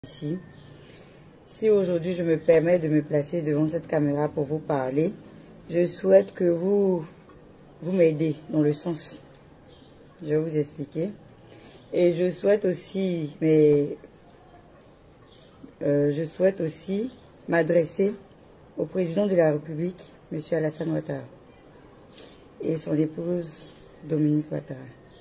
Ici. Si aujourd'hui je me permets de me placer devant cette caméra pour vous parler, je souhaite que vous m'aidez dans le sens. Je vais vous expliquer. Et je souhaite aussi, m'adresser au président de la République, M. Alassane Ouattara, et son épouse Dominique Ouattara.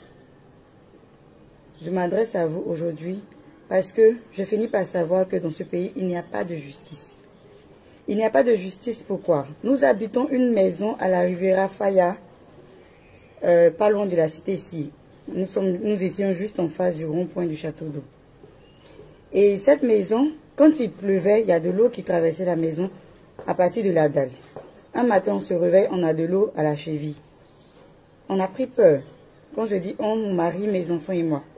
Je m'adresse à vous aujourd'hui parce que je finis par savoir que dans ce pays, il n'y a pas de justice. Il n'y a pas de justice, pourquoi? Nous habitons une maison à la Riviera Faya, pas loin de la cité ici. Nous étions juste en face du rond-point du château d'eau. Et cette maison, quand il pleuvait, il y a de l'eau qui traversait la maison à partir de la dalle. Un matin, on se réveille, on a de l'eau à la cheville. On a pris peur. Quand je dis on, mon mari, mes enfants et moi.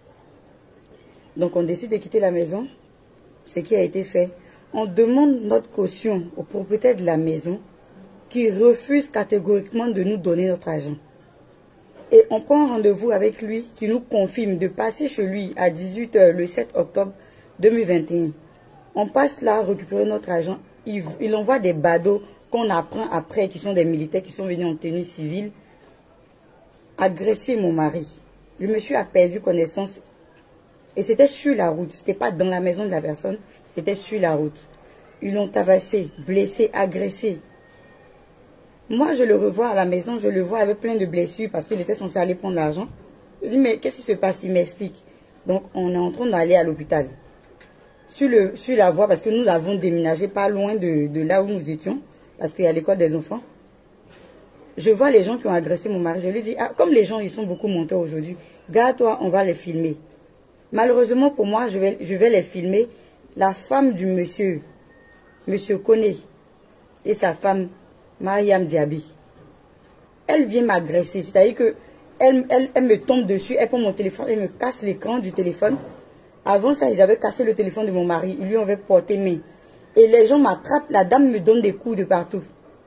Donc on décide de quitter la maison, ce qui a été fait. On demande notre caution au propriétaire de la maison qui refuse catégoriquement de nous donner notre argent. Et on prend rendez-vous avec lui qui nous confirme de passer chez lui à 18 h le 7 octobre 2021. On passe là récupérer notre argent. Il envoie des badauds qu'on apprend après, qui sont des militaires qui sont venus en tenue civile, agresser mon mari. Le monsieur a perdu connaissance. Et c'était sur la route, c'était pas dans la maison de la personne, c'était sur la route. Ils l'ont tabassé, blessé, agressé. Moi, je le revois à la maison, je le vois avec plein de blessures parce qu'il était censé aller prendre l'argent. Je dis, mais qu'est-ce qui se passe? Il m'explique. Donc, on est en train d'aller à l'hôpital. Sur la voie, parce que nous avons déménagé pas loin de là où nous étions, parce qu'il y a l'école des enfants. Je vois les gens qui ont agressé mon mari. Je lui dis, ah, comme les gens, ils sont beaucoup montés aujourd'hui, garde-toi, on va les filmer. Malheureusement pour moi, je vais les filmer. La femme du monsieur Koné, et sa femme, Mariam Diaby. Elle vient m'agresser. C'est-à-dire que elle me tombe dessus, elle prend mon téléphone, elle me casse l'écran du téléphone. Avant ça, ils avaient cassé le téléphone de mon mari. Ils lui avaient porté main. Et les gens m'attrapent, la dame me donne des coups de partout.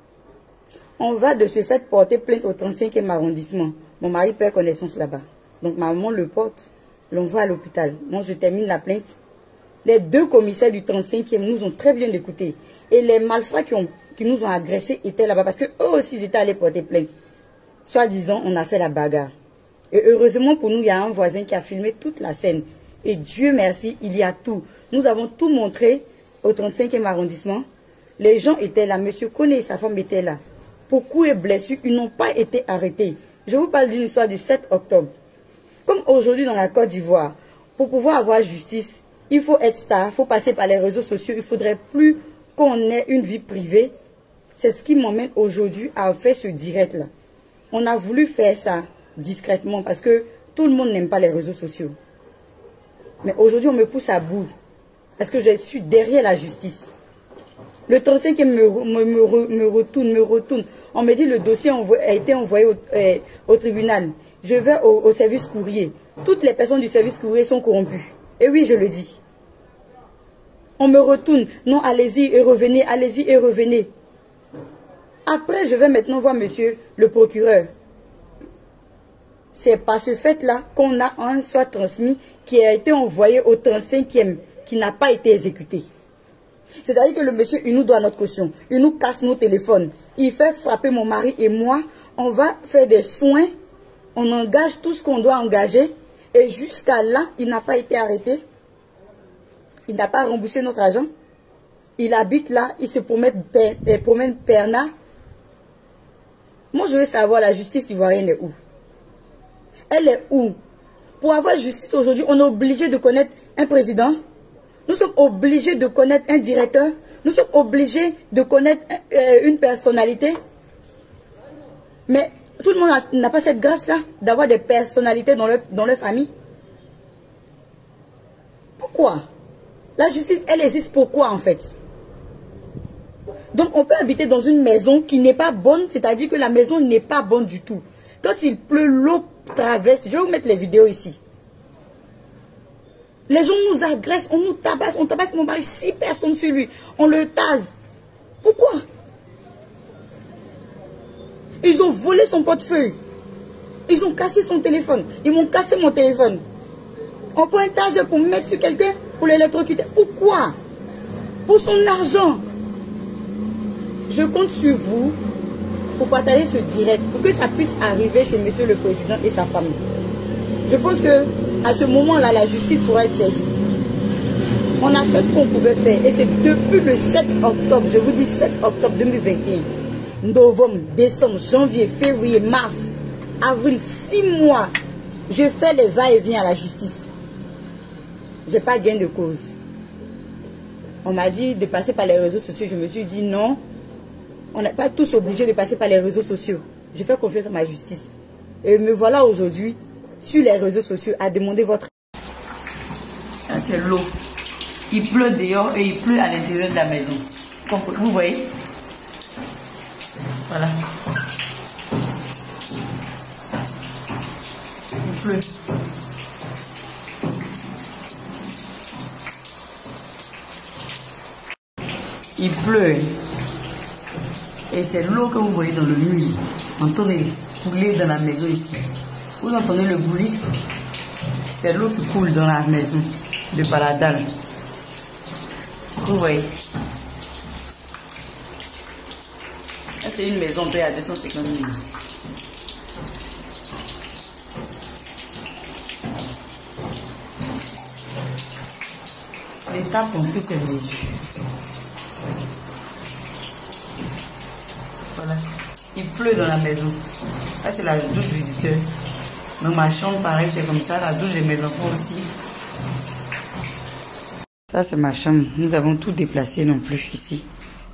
On va de ce fait porter plainte au 35e arrondissement. Mon mari perd connaissance là-bas. Donc ma maman le porte. L'envoie à l'hôpital. Moi, je termine la plainte. Les deux commissaires du 35e nous ont très bien écoutés. Et les malfrats qui nous ont agressés étaient là-bas. Parce qu'eux aussi, ils étaient allés porter plainte. Soi-disant, on a fait la bagarre. Et heureusement pour nous, il y a un voisin qui a filmé toute la scène. Et Dieu merci, il y a tout. Nous avons tout montré au 35e arrondissement. Les gens étaient là. Monsieur Koné et sa femme étaient là. Pour coups et blessures, ils n'ont pas été arrêtés. Je vous parle d'une histoire du 7 octobre. Comme aujourd'hui dans la Côte d'Ivoire, pour pouvoir avoir justice, il faut être star, il faut passer par les réseaux sociaux, il ne faudrait plus qu'on ait une vie privée. C'est ce qui m'emmène aujourd'hui à faire ce direct-là. On a voulu faire ça discrètement parce que tout le monde n'aime pas les réseaux sociaux. Mais aujourd'hui, on me pousse à bout parce que je suis derrière la justice. Le 35e me retourne. On me dit le dossier a été envoyé au tribunal. Je vais au service courrier. Toutes les personnes du service courrier sont corrompues. Et oui, je le dis. On me retourne. Non, allez-y et revenez. Allez-y et revenez. Après, je vais maintenant voir monsieur le procureur. C'est par ce fait-là qu'on a un soit transmis qui a été envoyé au 35e, qui n'a pas été exécuté. C'est-à-dire que le monsieur, il nous doit notre caution. Il nous casse nos téléphones. Il fait frapper mon mari et moi. On va faire des soins. On engage tout ce qu'on doit engager. Et jusqu'à là, il n'a pas été arrêté. Il n'a pas remboursé notre argent. Il habite là. Il se promène Perna. Moi, je veux savoir, la justice ivoirienne est où? Elle est où? Pour avoir justice aujourd'hui, on est obligé de connaître un président. Nous sommes obligés de connaître un directeur. Nous sommes obligés de connaître une personnalité. Mais tout le monde n'a pas cette grâce-là d'avoir des personnalités dans leur famille. Pourquoi? La justice, elle existe pourquoi en fait? Donc on peut habiter dans une maison qui n'est pas bonne, c'est-à-dire que la maison n'est pas bonne du tout. Quand il pleut, l'eau traverse. Je vais vous mettre les vidéos ici. Les gens nous agressent, on nous tabasse, on tabasse mon mari, 6 personnes sur lui. On le tase. Pourquoi? Ils ont volé son portefeuille. Ils ont cassé son téléphone. Ils m'ont cassé mon téléphone. On prend un taser pour mettre sur quelqu'un, pour l'électrocuter. Pourquoi? Pour son argent. Je compte sur vous pour partager ce direct, pour que ça puisse arriver chez Monsieur le Président et sa famille. Je pense que à ce moment-là, la justice pourra être saisie. On a fait ce qu'on pouvait faire et c'est depuis le 7 octobre, je vous dis 7 octobre 2021, novembre, décembre, janvier, février, mars, avril, 6 mois, je fais les va-et-vient à la justice. Je n'ai pas gain de cause. On m'a dit de passer par les réseaux sociaux. Je me suis dit non, on n'est pas tous obligés de passer par les réseaux sociaux. Je fais confiance à ma justice. Et me voilà aujourd'hui sur les réseaux sociaux à demander votre... Ça c'est l'eau. Il pleut dehors et il pleut à l'intérieur de la maison. Vous voyez? Voilà. Il pleut. Il pleut. Et c'est l'eau que vous voyez dans le mur. En train de couler dans la maison ici. Vous entendez le bruit? C'est l'eau qui coule dans la maison de par la dalle. Vous voyez? Ça c'est une maison payée à 250 000. L'État pompe ses réseaux. Voilà. Il pleut dans la maison. Ça c'est la douche visiteur. Dans ma chambre pareil c'est comme ça. La douche de mes enfants aussi. Ça c'est ma chambre. Nous avons tout déplacé non plus ici.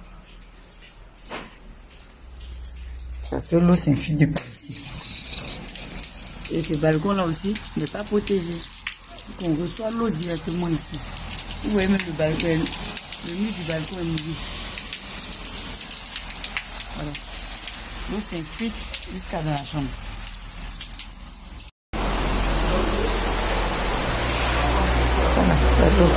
Parce que l'eau s'infile de par ici. Et ce balcon là aussi n'est pas protégé. On reçoit l'eau directement ici. Vous voyez même le balcon, le mur du balcon est mouillé. Voilà. L'eau s'infiltre jusqu'à dans la chambre. Voilà, la l'eau.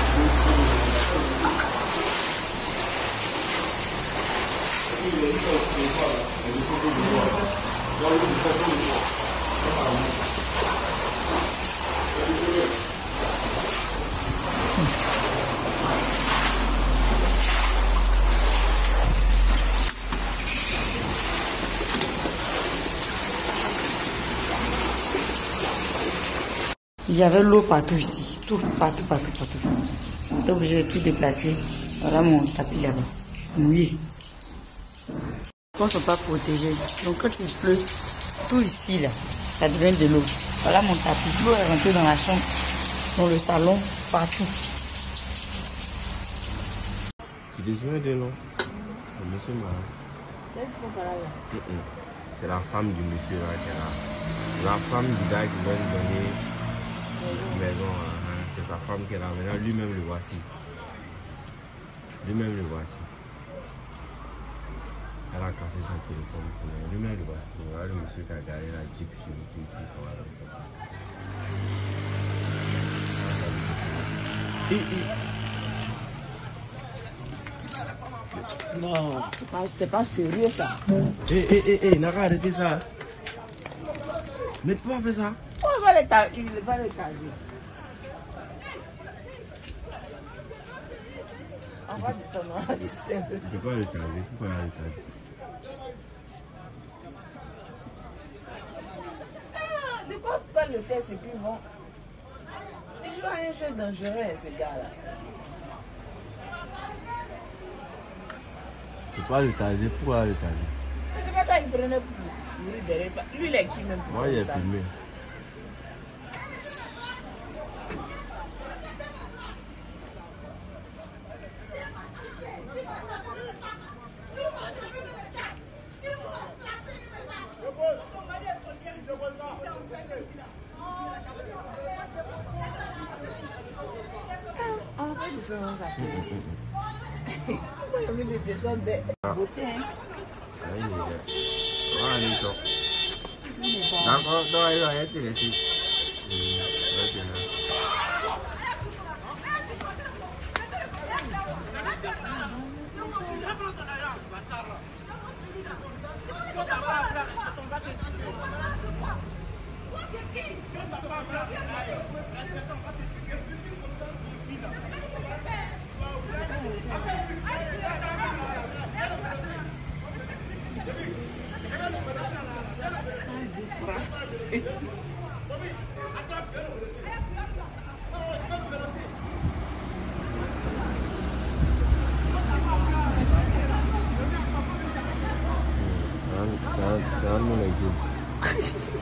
Il y avait l'eau partout ici, tout, partout. J'étais obligé de tout déplacer. Voilà mon tapis là-bas, mouillé. Les ne sont pas protégés. Donc quand il pleut, tout ici là, ça devient de l'eau. Voilà mon tapis. L'eau est rentrée dans la chambre, dans le salon, partout. Tu désirais de nom? Le monsieur Mara. C'est la femme du monsieur là qui est là. La femme du gars qui va nous donner une maison. C'est sa femme qui est là. Maintenant lui-même le voici. Lui-même le voici. Elle a cassé son téléphone. Lui-même le voici. Voilà le monsieur qui a garé la Jeep sur le téléphone. Non, c'est pas sérieux ça. N'a pas arrêté ça. Mais pourquoi faire ça? Il va le caser. On va descendre dans le système. Tu peux pas le caser. Pourquoi le caser? Ne pas pas le faire, c'est plus bon. Il joue à un jeu dangereux, ce gars-là. Tu peux pas le caser. Pourquoi le caser? C'est pas ça qu'il prenait pour lui derrière. Lui, il est qui même pour moi, il est filmé. Jangan mulai gitu.